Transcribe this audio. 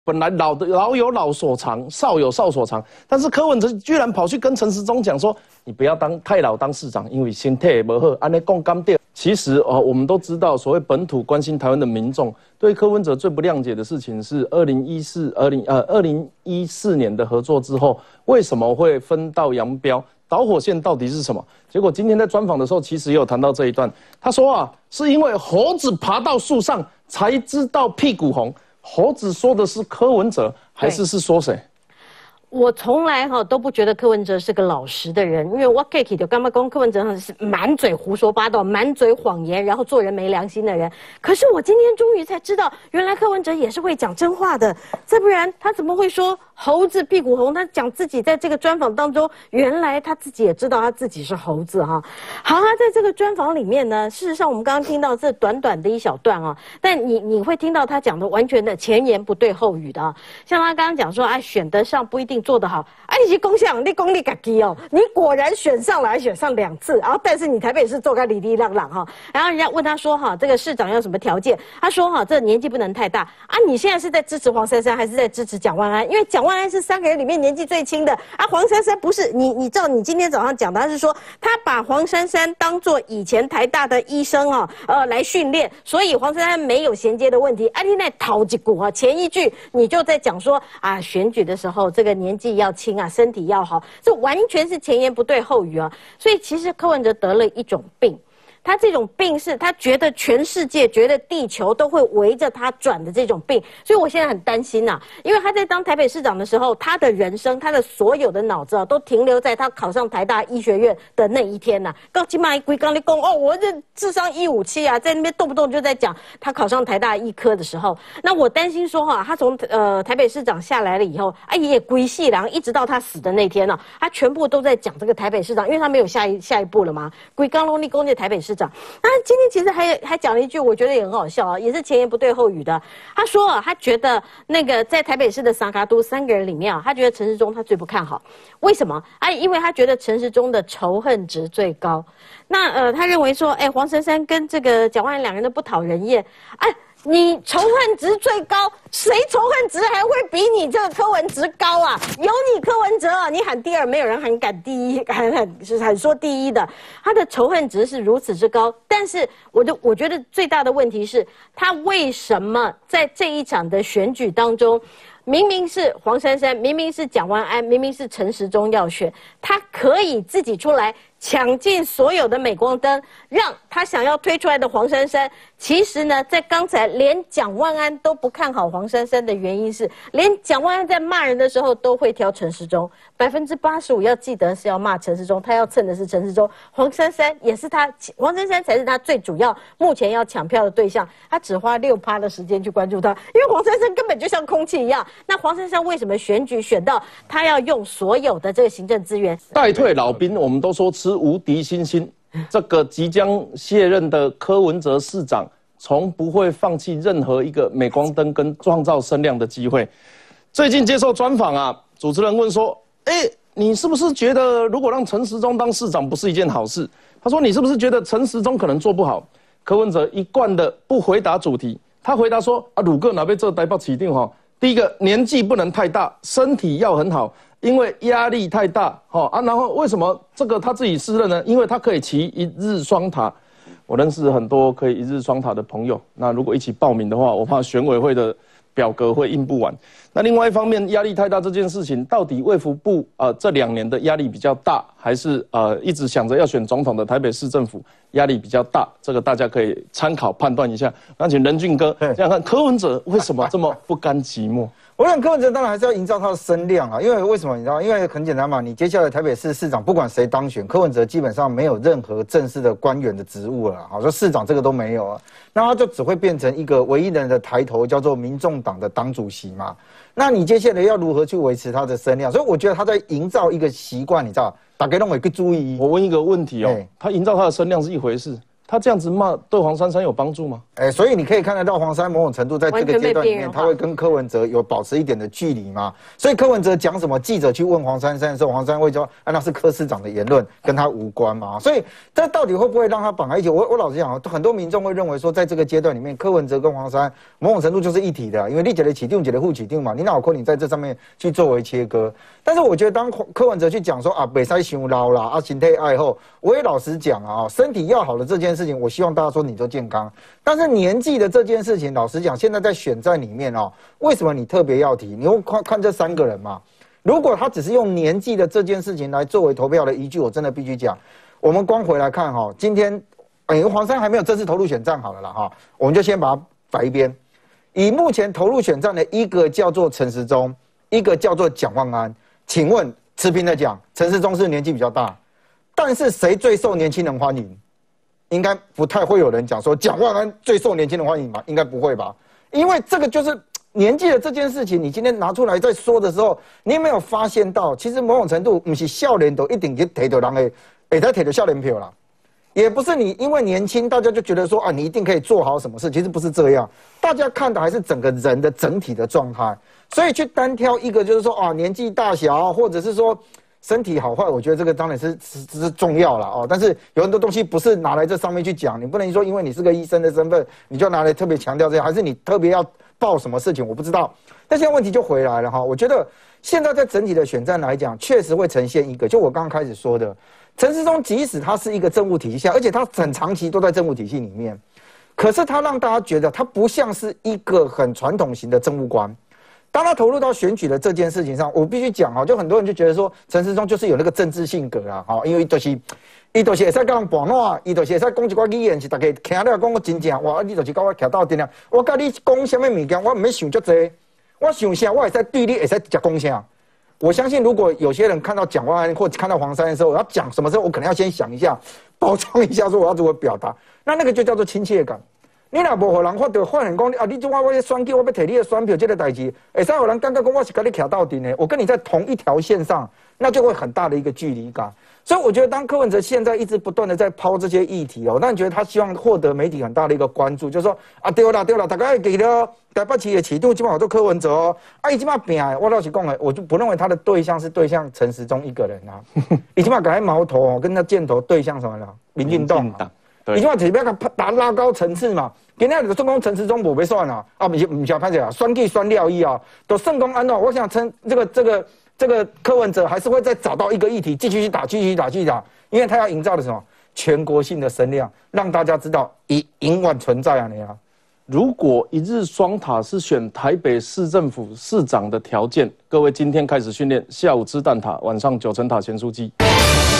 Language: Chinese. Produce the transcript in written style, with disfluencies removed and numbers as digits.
本来老有老所长，少有少所长，但是柯文哲居然跑去跟陈时中讲说，你不要太老当市长，因为身体不好，安尼讲甘对。其实我们都知道，所谓本土关心台湾的民众，对柯文哲最不谅解的事情是2014年的合作之后，为什么会分道扬镳？导火线到底是什么？结果今天在专访的时候，其实也有谈到这一段。他说是因为猴子爬到树上才知道屁股红。猴子说的是柯文哲，还是说谁？ 我从来都不觉得柯文哲是个老实的人，因为我自己就干嘛讲柯文哲是满嘴胡说八道、满嘴谎言，然后做人没良心的人。可是我今天终于才知道，原来柯文哲也是会讲真话的，再不然他怎么会说猴子屁股红？他讲自己在这个专访当中，原来他自己也知道他自己是猴子哈。好啊，在这个专访里面呢，事实上我们刚刚听到这短短的一小段但你会听到他讲的完全的前言不对后语的像他刚刚讲说选得上不一定做得好，你是公想你功力自己你果然选上了，还选上2次，然后但是你台北市做个哩哩浪浪然后人家问他说这个市长要什么条件？他说这年纪不能太大你现在是在支持黄珊珊还是在支持蒋万安？因为蒋万安是3个人里面年纪最轻的黄珊珊不是。你知道你今天早上讲的，他是说他把黄珊珊当作以前台大的医生来训练，所以黄珊珊没有衔接的问题。你那讨一股前一句你就在讲说选举的时候这个年纪要轻身体要好，这完全是前言不对后语所以其实柯文哲得了一种病。他这种病是他觉得全世界、觉得地球都会围着他转的这种病，所以我现在很担心因为他在当台北市长的时候，他的人生、他的所有的脑子都停留在他考上台大医学院的那一天刚起码归刚你讲我这智商157在那边动不动就在讲他考上台大医科的时候，那我担心说他从台北市长下来了以后，也归细郎一直到他死的那天他全部都在讲这个台北市长，因为他没有下一步了嘛，归刚龙立功的台北市长。那今天其实还讲了一句，我觉得也很好笑也是前言不对后语的。他说他觉得那个在台北市的三卡都3个人里面他觉得陈时中他最不看好，为什么因为他觉得陈时中的仇恨值最高。那他认为说，黄珊珊跟这个蒋万安2人都不讨人厌你仇恨值最高，谁仇恨值还会比你这个柯文值高有你柯文哲你喊第2，没有人喊第一，喊说第一的。他的仇恨值是如此之高，但是我觉得最大的问题是，他为什么在这一场的选举当中，明明是黄珊珊，明明是蒋万安，明明是陈时中要选，他可以自己出来抢尽所有的镁光灯，让他想要推出来的黄珊珊，其实呢，在刚才连蒋万安都不看好黄珊珊的原因是，连蒋万安在骂人的时候都会挑陈时中，85%要记得是要骂陈时中，他要蹭的是陈时中，黄珊珊也是他，黄珊珊才是他最主要目前要抢票的对象，他只花6%的时间去关注他，因为黄珊珊根本就像空气一样。那黄珊珊为什么选举选到他要用所有的这个行政资源代退老兵？我们都说吃无敌星星，这个即将卸任的柯文哲市长，从不会放弃任何一个镁光灯跟创造声量的机会。最近接受专访主持人问说：“你是不是觉得如果让陈时中当市长不是一件好事？”他说：“你是不是觉得陈时中可能做不好？”柯文哲一贯的不回答主题，他回答说：“鲁个哪被这台北市长第一个年纪不能太大，身体要很好。”因为压力太大，然后为什么这个他自己试任呢？因为他可以骑1日双塔。我认识很多可以1日双塔的朋友，那如果一起报名的话，我怕选委会的表格会印不完。那另外一方面，压力太大这件事情，到底卫福部这2年的压力比较大，还是一直想着要选总统的台北市政府压力比较大？这个大家可以参考判断一下。那请任俊哥这样看，柯文哲为什么这么不甘寂寞？ 我想柯文哲当然还是要营造他的声量因为为什么你知道？因为很简单嘛，你接下来台北市市长不管谁当选，柯文哲基本上没有任何正式的官员的职务了说市长这个都没有那他就只会变成一个唯一人的抬头，叫做民众党的党主席嘛。那你接下来要如何去维持他的声量？所以我觉得他在营造一个习惯，你知道，大家都有一个注意。 我问一个问题他营造他的声量是一回事， 他这样子骂对黄珊珊有帮助吗？ 所以你可以看得到黄珊某种程度在这个阶段里面，他会跟柯文哲有保持一点的距离嘛。所以柯文哲讲什么，记者去问黄珊珊的时候，黄珊珊会说那是柯市长的言论，跟他无关嘛。所以这到底会不会让他绑在一起？我老实讲，很多民众会认为说，在这个阶段里面，柯文哲跟黄珊某种程度就是一体的，因为你觉得起定，觉得互起定嘛，你哪有可能在这上面去作为切割？但是我觉得当柯文哲去讲说北塞伤老啦，身体爱后，我也老实讲身体要好的这件事情，我希望大家说你都健康。但是年纪的这件事情，老实讲，现在在选战里面为什么你特别要提？你又看这3个人嘛？如果他只是用年纪的这件事情来作为投票的依据，我真的必须讲，我们光回来看今天黄珊还没有正式投入选战好了啦我们就先把它摆一边。以目前投入选战的一个叫做陈时中，一个叫做蒋万安，请问持平的讲，陈时中是年纪比较大，但是谁最受年轻人欢迎？应该不太会有人讲说蒋万安最受年轻人欢迎吧？应该不会吧？因为这个就是年纪的这件事情，你今天拿出来在说的时候，你有没有发现到，其实某种程度不是少年都一定去提到人的，会在提到少年票啦。也不是你因为年轻，大家就觉得说你一定可以做好什么事，其实不是这样。大家看的还是整个人的整体的状态，所以去单挑一个就是说年纪大小，或者是说身体好坏，我觉得这个当然是重要了但是有很多东西不是拿来这上面去讲，你不能说因为你是个医生的身份，你就拿来特别强调这样，还是你特别要报什么事情，我不知道。但现在问题就回来了我觉得现在在整体的选战来讲，确实会呈现一个，就我刚刚开始说的。陈时中即使他是一个政务体系下，而且他很长期都在政务体系里面，可是他让大家觉得他不像是一个很传统型的政务官。当他投入到选举的这件事情上，我必须讲就很多人就觉得说陈时中就是有那个政治性格啦因为伊就是会使跟人盘烂，伊就是会使讲一寡语言是大家听了讲我真正哇，你就是跟我徛到顶啊！我跟你讲什么物件，我唔要想足多，我想啥我会使对你会使直接讲啥。我相信，如果有些人看到蒋万安或者看到黄珊的时候，我要讲什么时候，我可能要先想一下，包装一下，说我要如何表达。那个就叫做亲切感。你若无互人发现讲你这我选举，我要摕你的选票这个代志，会使有人感觉讲我是跟你徛到顶的，我跟你在同一条线上，那就会很大的一个距离感。所以我觉得，当柯文哲现在一直不断的在抛这些议题那你觉得他希望获得媒体很大的一个关注，就是说对啦，大家会记得台北市的市长基本上都柯文哲伊基本上拼我老实讲我就不认为他的对象是对象陈时中一个人伊基本上改矛头跟他箭头对象什么了？民进党伊基本上只要他拉高层次嘛。今天的总统陈时中不要选不是拍这选举选了以后，都算讲我想这个柯文哲还是会再找到一个议题继续去打，因为他要营造的什么全国性的声量，让大家知道永远存在如果一日双塔是选台北市政府市长的条件，各位今天开始训练，下午吃蛋挞，晚上9层塔咸酥鸡。